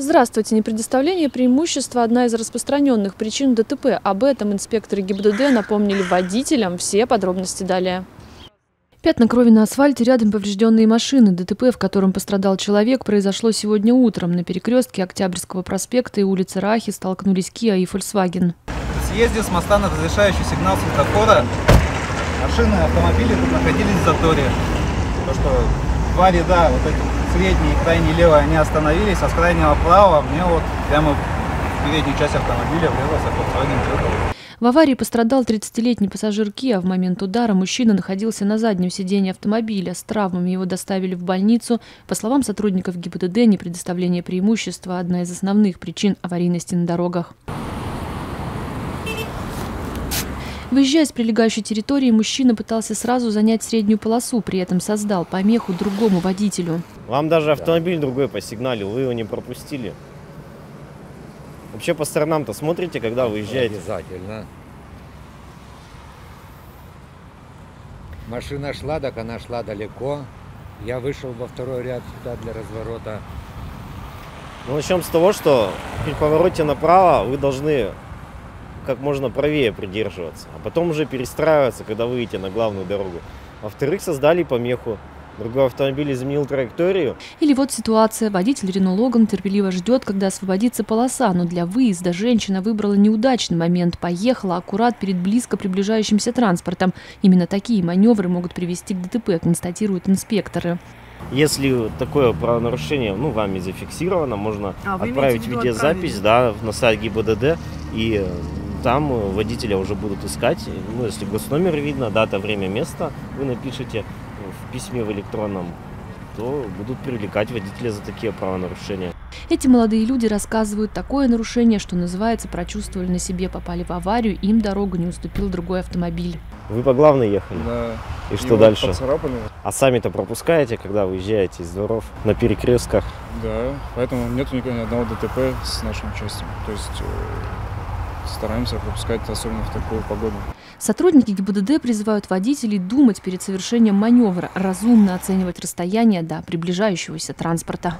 Здравствуйте. Непредоставление преимущества – одна из распространенных причин ДТП. Об этом инспекторы ГИБДД напомнили водителям. Все подробности далее. Пятна крови на асфальте, рядом поврежденные машины. ДТП, в котором пострадал человек, произошло сегодня утром. На перекрестке Октябрьского проспекта и улицы Рахи столкнулись Kia и Volkswagen. При съезде с моста на разрешающий сигнал светофора машины и автомобили тут находились в заторе. То, что два ряда, вот эти средний и крайний левый, они остановились, а с крайнего правого мне вот прямо в переднюю часть автомобиля врезался Volkswagen Jetta. В аварии пострадал 30-летний пассажир Kia. В момент удара мужчина находился на заднем сидении автомобиля. С травмами его доставили в больницу. По словам сотрудников ГИБДД, непредоставление преимущества – одна из основных причин аварийности на дорогах. Выезжая с прилегающей территории, мужчина пытался сразу занять среднюю полосу, при этом создал помеху другому водителю. Вам даже автомобиль другой посигналил, вы его не пропустили. Вообще по сторонам-то смотрите, когда выезжаете? Обязательно. Машина шла, так она шла далеко. Я вышел во второй ряд сюда для разворота. Ну, начнем с того, что при повороте направо вы должны как можно правее придерживаться, а потом уже перестраиваться, когда выйдете на главную дорогу. Во-вторых, создали помеху. Другой автомобиль изменил траекторию. Или вот ситуация. Водитель Renault Logan терпеливо ждет, когда освободится полоса, но для выезда женщина выбрала неудачный момент. Поехала аккурат перед близко приближающимся транспортом. Именно такие маневры могут привести к ДТП, констатируют инспекторы. Если такое правонарушение вами зафиксировано, можно отправить видеозапись на сайт ГИБДД, и там водителя уже будут искать. Если госномер видно, дата, время, место, вы напишите в письме в электронном, то будут привлекать водителя за такие правонарушения. Эти молодые люди рассказывают, такое нарушение, что называется, прочувствовали на себе, попали в аварию, им дорогу не уступил другой автомобиль. Вы по главной ехали? Да. И что дальше? Поцарапали. А сами-то пропускаете, когда выезжаете из дворов на перекрестках? Да, поэтому нет ни одного ДТП с нашим участием. То есть стараемся пропускать, особенно в такую погоду. Сотрудники ГИБДД призывают водителей думать перед совершением маневра, разумно оценивать расстояние до приближающегося транспорта.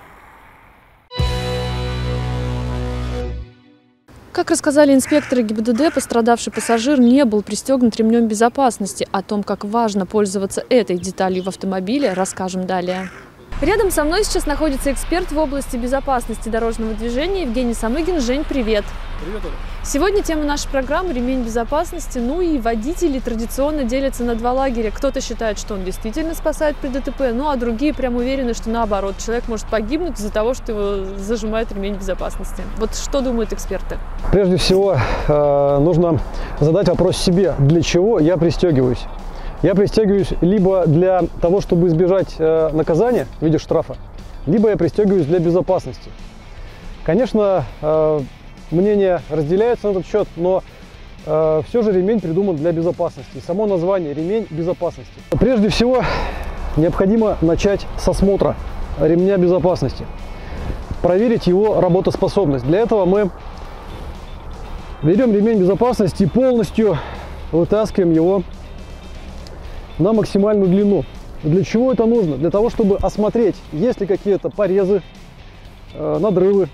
Как рассказали инспекторы ГИБДД, пострадавший пассажир не был пристегнут ремнем безопасности. О том, как важно пользоваться этой деталью в автомобиле, расскажем далее. Рядом со мной сейчас находится эксперт в области безопасности дорожного движения Евгений Самыгин. Жень, привет! Привет, Оля! Сегодня тема нашей программы – ремень безопасности. И водители традиционно делятся на два лагеря. Кто-то считает, что он действительно спасает при ДТП, а другие прям уверены, что наоборот, человек может погибнуть из-за того, что его зажимает ремень безопасности. Вот что думают эксперты? Прежде всего, нужно задать вопрос себе, для чего я пристегиваюсь. Я пристегиваюсь либо для того, чтобы избежать наказания в виде штрафа, либо я пристегиваюсь для безопасности. Конечно, мнения разделяются на этот счет, но все же ремень придуман для безопасности. Само название – ремень безопасности. Прежде всего, необходимо начать с осмотра ремня безопасности, проверить его работоспособность. Для этого мы берем ремень безопасности и полностью вытаскиваем его на максимальную длину. Для чего это нужно? Для того, чтобы осмотреть, есть ли какие-то порезы, надрывы.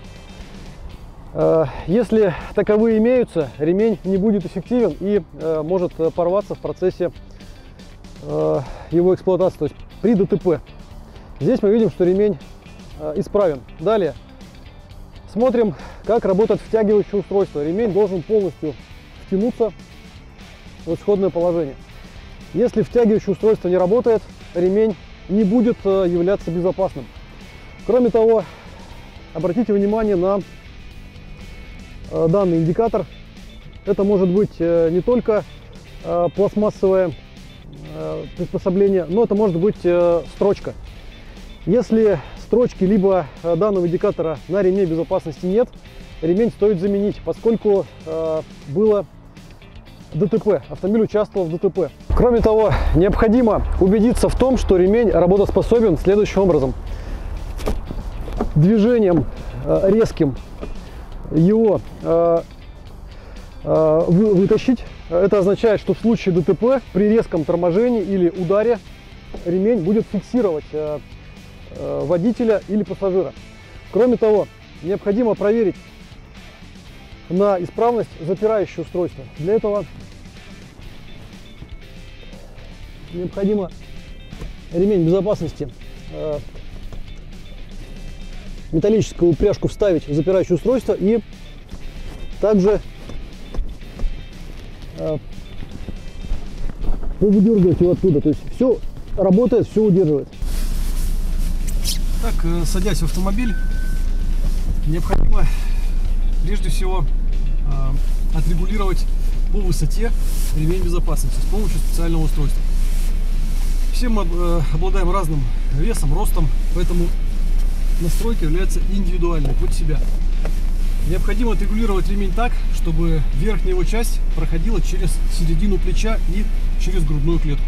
Если таковые имеются, ремень не будет эффективен и может порваться в процессе его эксплуатации, то есть при ДТП. Здесь мы видим, что ремень исправен. Далее смотрим, как работает втягивающее устройство. Ремень должен полностью втянуться в исходное положение. Если втягивающее устройство не работает, ремень не будет являться безопасным. Кроме того, обратите внимание на данный индикатор. Это может быть не только пластмассовое приспособление, но это может быть строчка. Если строчки либо данного индикатора на ремне безопасности нет, ремень стоит заменить, поскольку было ДТП, автомобиль участвовал в ДТП. Кроме того, необходимо убедиться в том, что ремень работоспособен следующим образом. Движением резким его вытащить. Это означает, что в случае ДТП при резком торможении или ударе ремень будет фиксировать водителя или пассажира. Кроме того, необходимо проверить на исправность запирающее устройство. Для этого необходимо ремень безопасности, металлическую упряжку вставить в запирающее устройство и также выдергивать его оттуда. То есть все работает, все удерживает. Так, садясь в автомобиль, необходимо прежде всего отрегулировать по высоте ремень безопасности с помощью специального устройства. Все мы обладаем разным весом, ростом, поэтому настройка является индивидуальной под себя. Необходимо отрегулировать ремень так, чтобы верхняя его часть проходила через середину плеча и через грудную клетку.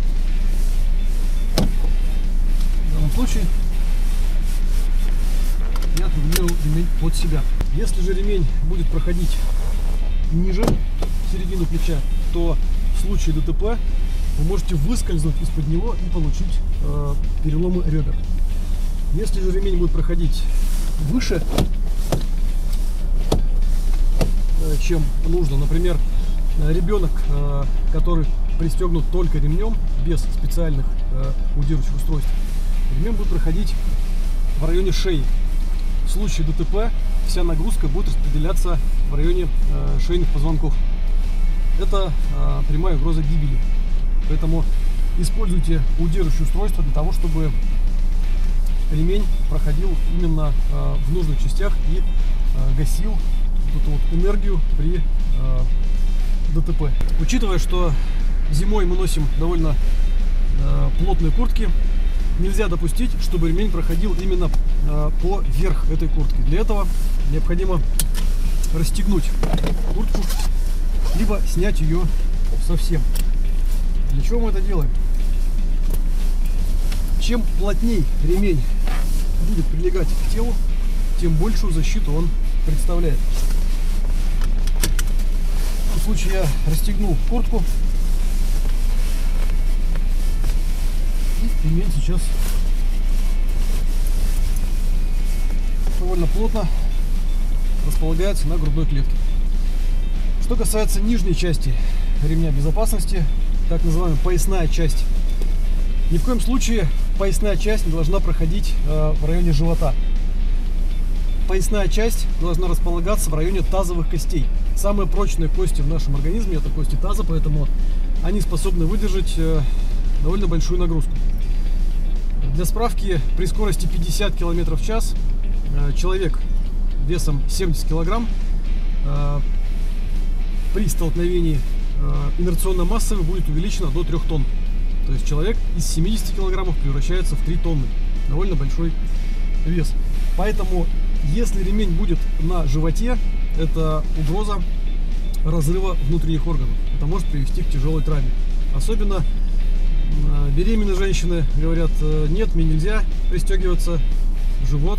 В данном случае я отрегулировал ремень под себя. Если же ремень будет проходить ниже середины плеча, то в случае ДТП вы можете выскользнуть из-под него и получить переломы ребер. Если же ремень будет проходить выше, чем нужно, например, ребенок, который пристегнут только ремнем, без специальных удерживающих устройств, ремень будет проходить в районе шеи. В случае ДТП вся нагрузка будет распределяться в районе шейных позвонков. Это прямая угроза гибели. Поэтому используйте удерживающее устройство для того, чтобы ремень проходил именно в нужных частях и гасил эту вот энергию при ДТП. Учитывая, что зимой мы носим довольно плотные куртки, нельзя допустить, чтобы ремень проходил именно поверх этой куртки. Для этого необходимо расстегнуть куртку, либо снять ее совсем. Для чего мы это делаем? Чем плотней ремень будет прилегать к телу, тем большую защиту он представляет. В этом случае я расстегнул куртку, и ремень сейчас довольно плотно располагается на грудной клетке. Что касается нижней части ремня безопасности, так называемая поясная часть, ни в коем случае поясная часть не должна проходить в районе живота. Поясная часть должна располагаться в районе тазовых костей. Самые прочные кости в нашем организме — это кости таза, поэтому они способны выдержать довольно большую нагрузку. Для справки, при скорости 50 км в час человек весом 70 кг при столкновении инерционная масса будет увеличена до 3 тонн. То есть человек из 70 килограммов превращается в 3 тонны. Довольно большой вес. Поэтому, если ремень будет на животе, это угроза разрыва внутренних органов. Это может привести к тяжелой травме. Особенно беременные женщины говорят: нет, мне нельзя пристегиваться, живот.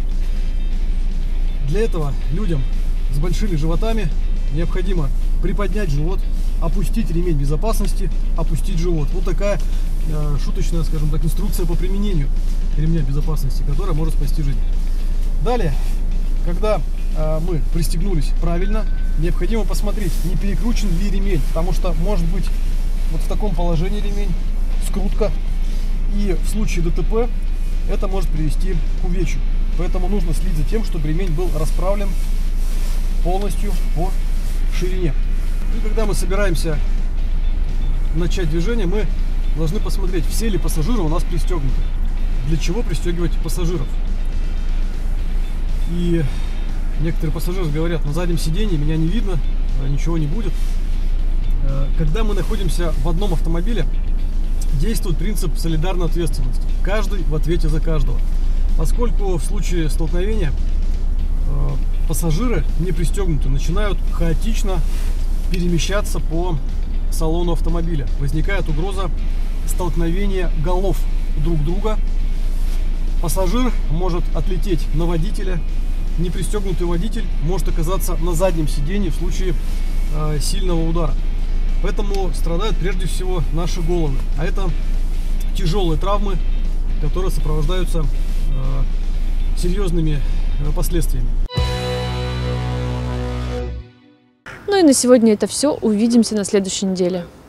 Для этого людям с большими животами необходимо приподнять живот, опустить ремень безопасности, опустить живот. Вот такая шуточная, скажем так, инструкция по применению ремня безопасности, которая может спасти жизнь. Далее, когда мы пристегнулись правильно, необходимо посмотреть, не перекручен ли ремень, потому что может быть вот в таком положении ремень, скрутка, и в случае ДТП это может привести к увечью. Поэтому нужно следить за тем, чтобы ремень был расправлен полностью по ширине. И когда мы собираемся начать движение, мы должны посмотреть, все ли пассажиры у нас пристегнуты. Для чего пристегивать пассажиров? И некоторые пассажиры говорят: на заднем сиденье меня не видно, ничего не будет. Когда мы находимся в одном автомобиле, действует принцип солидарной ответственности. Каждый в ответе за каждого. Поскольку в случае столкновения пассажиры не пристегнуты, начинают хаотично перемещаться по салону автомобиля. Возникает угроза столкновения голов друг друга. Пассажир может отлететь на водителя. Непристегнутый водитель может оказаться на заднем сидении в случае сильного удара. Поэтому страдают прежде всего наши головы. А это тяжелые травмы, которые сопровождаются серьезными последствиями. Ну и на сегодня это все. Увидимся на следующей неделе.